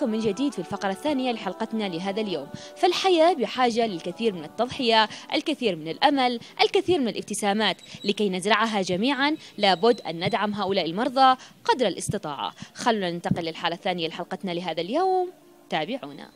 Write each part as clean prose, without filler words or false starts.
بكم من جديد في الفقرة الثانية لحلقتنا لهذا اليوم. فالحياة بحاجة للكثير من التضحية، الكثير من الأمل، الكثير من الابتسامات. لكي نزرعها جميعا لابد أن ندعم هؤلاء المرضى قدر الاستطاعة. خلونا ننتقل للحالة الثانية لحلقتنا لهذا اليوم، تابعونا.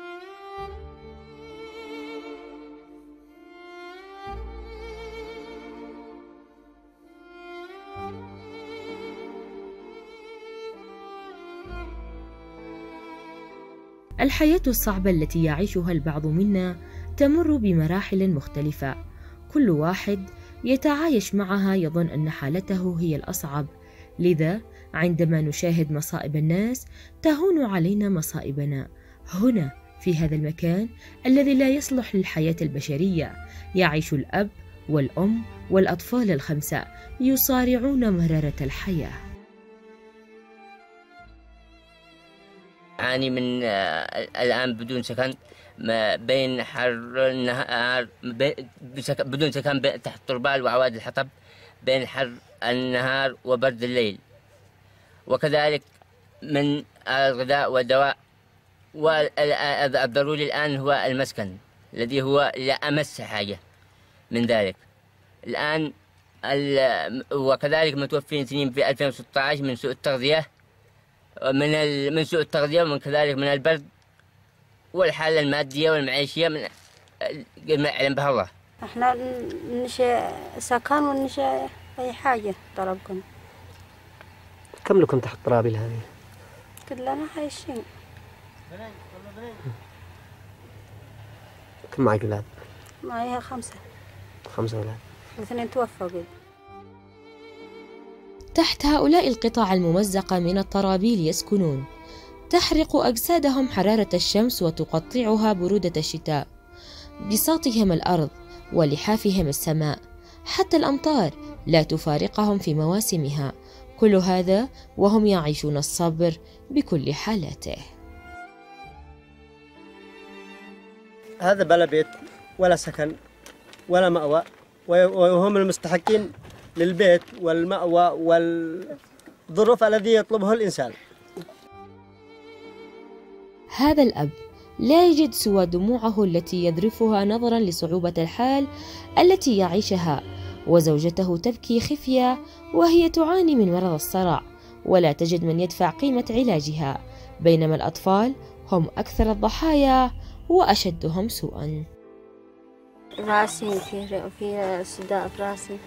الحياة الصعبة التي يعيشها البعض منا تمر بمراحل مختلفة، كل واحد يتعايش معها يظن أن حالته هي الأصعب، لذا عندما نشاهد مصائب الناس تهون علينا مصائبنا. هنا في هذا المكان الذي لا يصلح للحياة البشرية يعيش الأب والأم والأطفال ال5 يصارعون مرارة الحياة. أعاني من الآن بدون سكن، بين حر النهار بدون سكن تحت التربال وعواد الحطب، بين حر النهار وبرد الليل، وكذلك من الغذاء والدواء. والضروري الآن هو المسكن الذي هو لا أمس حاجة من ذلك الآن. وكذلك متوفين اثنين في 2016 من سوء التغذية، من سوء التغذية، ومن كذلك من البرد والحالة المادية والمعيشية من ما يعلم بها الله. احنا نشاء سكن ونشاء أي حاجة طلبكم. كم لكم تحت الطرابل هذه؟ كلنا عايشين. كم معك أولاد؟ معي 5 أولاد. 2 توفوا قبل. تحت هؤلاء القطع الممزقة من الطرابيل يسكنون، تحرق أجسادهم حرارة الشمس وتقطعها برودة الشتاء، بساطهم الأرض ولحافهم السماء، حتى الأمطار لا تفارقهم في مواسمها. كل هذا وهم يعيشون الصبر بكل حالاته. هذا بلا بيت ولا سكن ولا مأوى، وهم المستحقين للبيت والمأوى والظروف الذي يطلبه الإنسان. هذا الأب لا يجد سوى دموعه التي يذرفها نظرا لصعوبة الحال التي يعيشها، وزوجته تبكي خفية وهي تعاني من مرض الصرع ولا تجد من يدفع قيمة علاجها، بينما الأطفال هم أكثر الضحايا وأشدهم سوءا. راسي في صداع في راسي.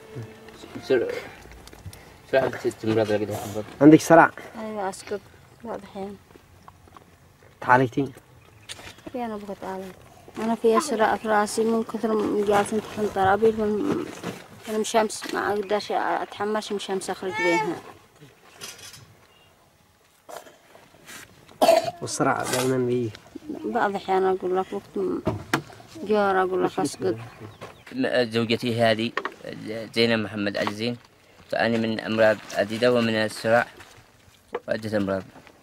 عندك صرع؟ أيوة أسكت بعض الأحيان. تعالجتي؟ أنا بغيت أعالج. أنا في صرع في راسي من كثر ما جالسين تحت الطرابيل من الشمس، ما أقدرش أتحملش من الشمس أخرج بينها. والصرع دائما بيه؟ بعض الأحيان أقول لك وقت جار أقول لك أسكت. زوجتي هذه زينب محمد الزين تعاني من أمراض عديدة ومن الصرع وعدة أمراض،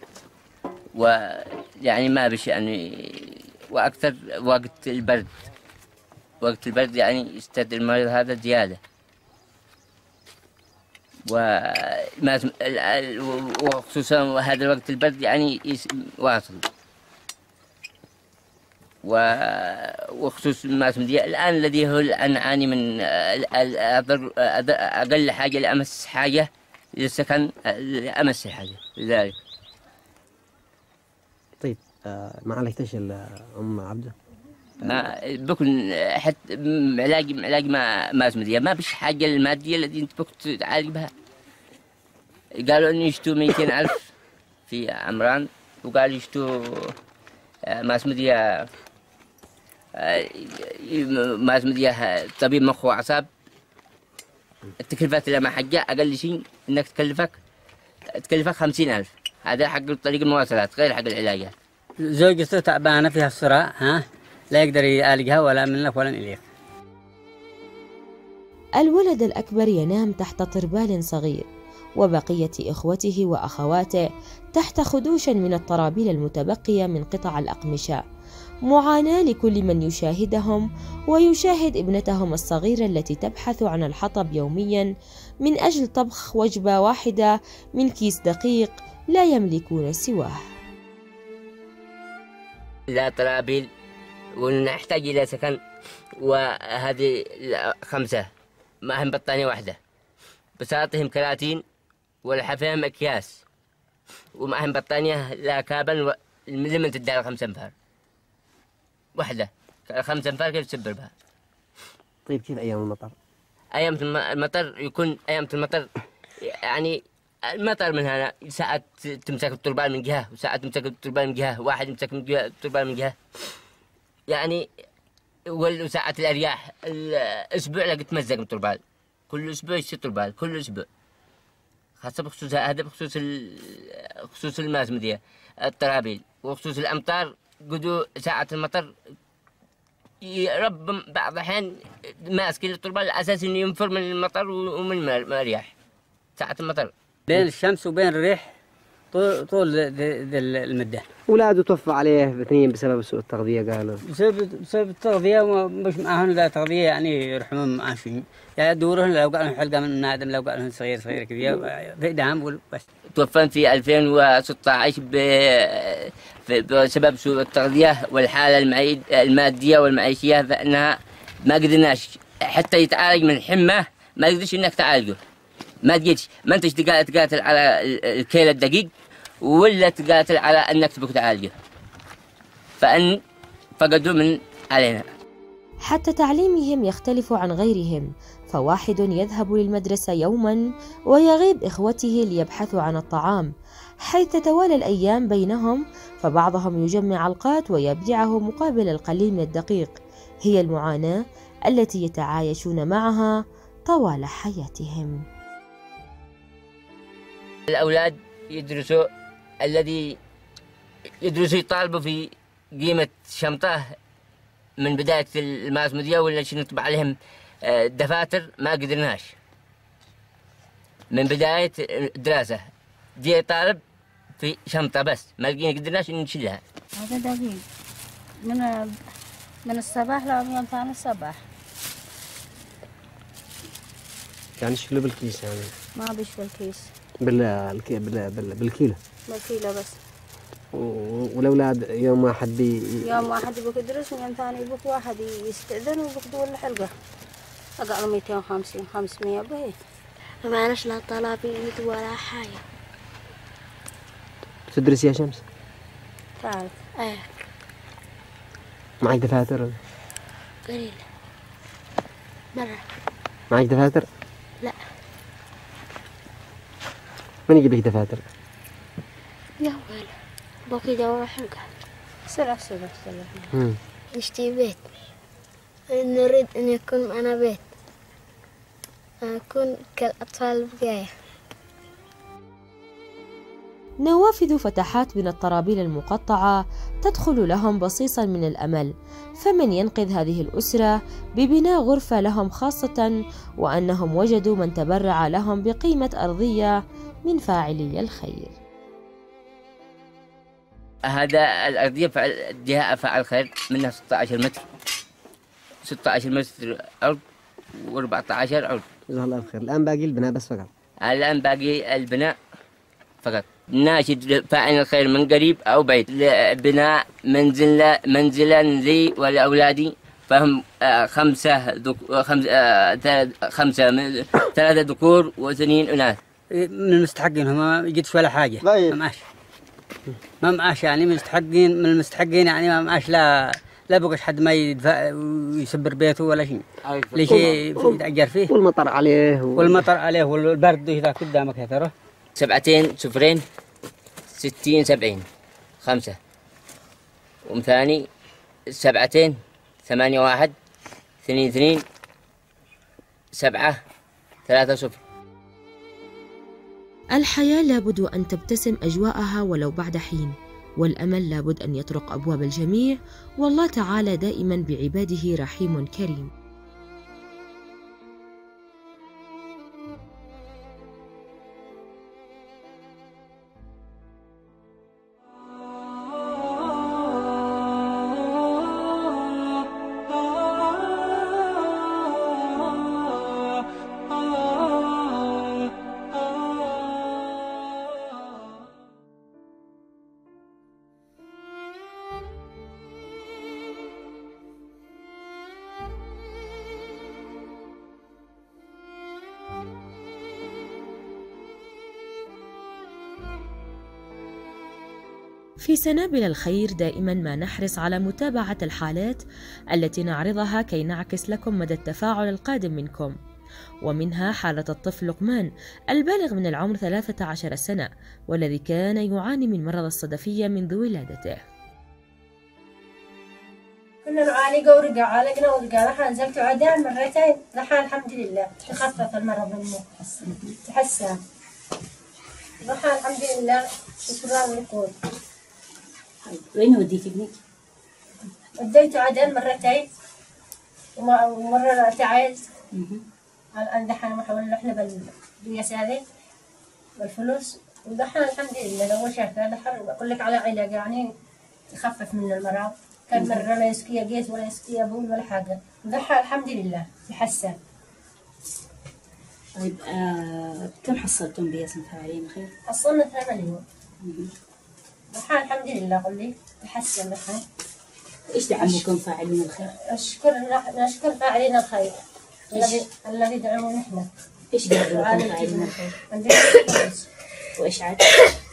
ويعني ما بشأن، وأكثر وقت البرد يعني يستدعي المريض هذا زيادة، وخصوصا هذا الوقت البرد يعني واصل، وخصوص المواسم دي الآن الذي هو نعاني من أقل حاجة لأمس حاجة للسكن، أمس حاجة لذلك. طيب ما عالجتش أم عبده؟ ما بكون حتى علاج ما اسمه دي، ما بش حاجة المادية التي أنت بكون تعالج بها. قالوا إنه يشتوا 200,000 في عمران، وقالوا يشتوا ما اسمه دي طبيب مخ وأعصاب. التكلفات اللي مع حاجة أقل شيء إنك تكلفك 50,000، هذا حق طريق المواصلات غير حق العلاجات. زوجته تعبانة فيها الصرع، لا يقدر يعالجها ولا منك ولا إليك. الولد الأكبر ينام تحت طربال صغير، وبقية إخوته وأخواته تحت خدوش من الطرابيل المتبقية من قطع الأقمشة. معاناة لكل من يشاهدهم ويشاهد ابنتهم الصغيرة التي تبحث عن الحطب يوميا من أجل طبخ وجبة واحدة من كيس دقيق لا يملكون سواه. لا طرابيل، ونحتاج إلى سكن. وهذه 5 معهم بطانية واحدة، بساطهم كراتين والحفاهم أكياس، ومعهم بطانية لا كابل لمن تدار 5 أنفار واحدة. 5 أنفار كيف تسبر بها؟ طيب كيف أيام المطر؟ أيام المطر يكون أيام المطر يعني المطر من هنا ساعات تمسك التربان من جهة وساعات تمسك التربان من جهة، واحد يمسك من جهة التربان من جهة يعني. وساعات الأرياح الأسبوع لقيت تمزق من التربان، كل أسبوع يصير تربان كل أسبوع، خاصة بخصوص هذا بخصوص المازمدية الطرابيل، وخصوص الأمطار قدو ساعة المطر رب بعض الأحيان ماسك التربان على أساس إنه ينفر من المطر ومن الرياح ساعة المطر. بين الشمس وبين الريح طول ذي المدة. أولاده توفى عليه 2 بسبب سوء التغذية قالوا. بسبب التغذية، مش معهم لا تغذية يعني يرحمون معاشين، يعني يدورون لو قالوا حلقة من نادم، لو قالوا صغير كذا في دعم بس. توفنت في 2016 بسبب سوء التغذية والحالة المادية والمعيشية، فإنها ما قدرناش حتى يتعالج من حمى، ما قدرش إنك تعالجه، ما تجيش، ما انتش تقاتل على الكيل الدقيق ولا تقاتل على انك تبغى تعالجه، فان فقدوا من علينا. حتى تعليمهم يختلف عن غيرهم، فواحد يذهب للمدرسة يوما ويغيب إخوته ليبحثوا عن الطعام، حيث تتوالى الأيام بينهم، فبعضهم يجمع علقات ويبيعه مقابل القليل من الدقيق. هي المعاناة التي يتعايشون معها طوال حياتهم. الأولاد يدرسوا، الذي يدرسوا يطالبوا في قيمة شنطة من بداية المازمدية، ولا نطبع عليهم دفاتر ما قدرناش من بداية الدراسة، دي يطالب في شنطة بس ما قدرناش نشيلها. هذا دقيق من الصباح ليوم ثاني الصباح. يعني شيله بالكيس يعني؟ ما بيشفى الكيس. بالكيلو بس. والأولاد يوم واحد يوم واحد يبغى يدرس، ويوم ثاني يبغى واحد يستأذن ويبغى الحلقة. أقل 250 500 به. ما معناش لا طلبي ولا حاجة. تدرس يا شمس؟ تعرف. ايه. معك دفاتر؟ قليل. مرة. معك دفاتر؟ لا. من يجيب لك دفاتر؟ يا ويلي بوكي جوا حلقة. سرع. نشتي بيت، نريد أن يكون معنا بيت، أكون كالأطفال البقايا. نوافذ فتحات من الطرابيل المقطعة تدخل لهم بصيصا من الأمل، فمن ينقذ هذه الأسرة ببناء غرفة لهم خاصة، وأنهم وجدوا من تبرع لهم بقيمة أرضية من فاعلي الخير. هذا الأرضية جهة فاعل خير، منها 16 متر 16 متر أرض و14 أرض. جزاه الله خير. الآن باقي البناء بس فقط؟ الآن باقي البناء فقط. ناشد فاعل الخير من قريب أو بعيد لبناء منزلا لي ولأولادي، فهم 3 ذكور و2 إناث. من المستحقين، ما يجدش ولا حاجة. ما معاش يعني من المستحقين يعني ما معاش، لا بقاش حد ما يدفع ويسبر بيته ولا شيء، ليش يتأجر فيه. والمطر عليه والبرد إذا قدامك يا ترى. 7 0 60 70 5 ومثاني 7 8 1 2 2 7 3 0. الحياة لابد أن تبتسم أجواءها ولو بعد حين، والأمل لابد أن يطرق أبواب الجميع، والله تعالى دائما بعباده رحيم كريم. في سنابل الخير دائما ما نحرص على متابعة الحالات التي نعرضها كي نعكس لكم مدى التفاعل القادم منكم، ومنها حالة الطفل لقمان البالغ من العمر 13 سنة والذي كان يعاني من مرض الصدفية منذ ولادته. كنا نعالجه ورجع عالجنا ورجع راح نزلت عدان مرتين راح الحمد لله تخفف المرض منه تحسن راح الحمد لله شكرا لكم. وين وديتي ابنك؟ وديته عدن مرتين ومرة تعال الآن دحين محاولة احنا بالدنيا هذه بالفلوس ودحين الحمد لله لو شافه دحين بقول لك على علاج يعني تخفف من المرض. كان مرة لا يسقي جيت ولا يسقي بول ولا حاجة ودحين الحمد لله تحسن. طيب كم حصلتم باسم فاعلين الخير؟ حصلنا 8 مليون. دحين الحمد لله قل لي تحسن دحين. ايش دعمكم فاعلين الخير؟ نشكر فاعلين الخير الذي دعمونا احنا. ايش دعمكم فاعلين الخير؟ وايش عاد؟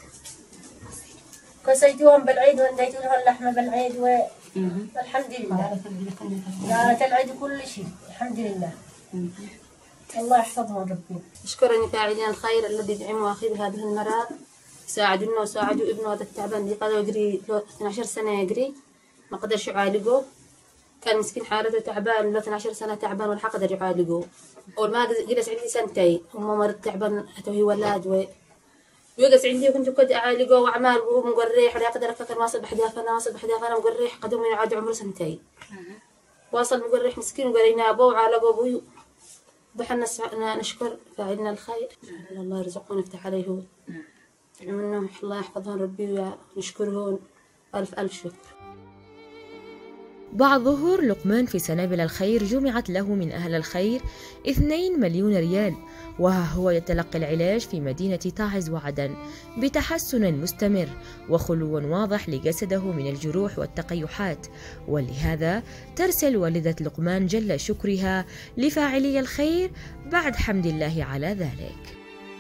كسيتوهم بالعيد وانديتوا لهم اللحمه بالعيد والحمد لله. دارت العيد كل شيء الحمد لله. الله يحفظهم ربي. اشكرني فاعلين الخير الذي دعموا اخي بهذه المرض ساعدونا وساعدوا ابنه هذا التعبان اللي قدر يقري 12 سنه يقري ما قدرش يعالجه. كان مسكين حالته تعبان له 12 سنه تعبان ولا قدر يعالجه. اول ما جلس عندي سنتين وما مرض تعبان حتى هو ولاد ويجلس عندي وكنت كنت اعالجه واعمال وهو مقريح ولا يقدر افكر واصل بحدافنا مقريح قدم يعاد عمره سنتين. واصل مقريح مسكين وقرينا ابوه وعالجه ابوه. دحين نشكر فاعلنا الخير الله يرزقهم ويفتح عليهم منهم الله يحفظهم ربي ونشكرهم ألف شكر. بعد ظهور لقمان في سنابل الخير جمعت له من أهل الخير 2 مليون ريال، وها هو يتلقى العلاج في مدينة تعز وعدن بتحسن مستمر وخلو واضح لجسده من الجروح والتقيحات، ولهذا ترسل والدة لقمان جل شكرها لفاعلي الخير بعد حمد الله على ذلك.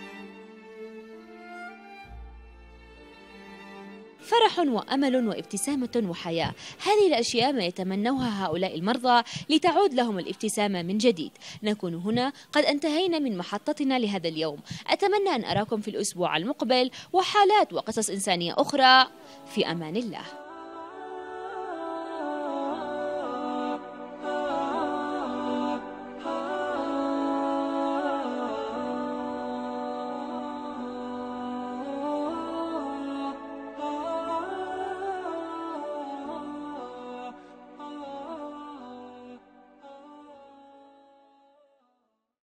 فرح وأمل وابتسامة وحياة، هذه الأشياء ما يتمنوها هؤلاء المرضى لتعود لهم الابتسامة من جديد. نكون هنا قد انتهينا من محطتنا لهذا اليوم، أتمنى أن أراكم في الأسبوع المقبل وحالات وقصص إنسانية أخرى. في أمان الله.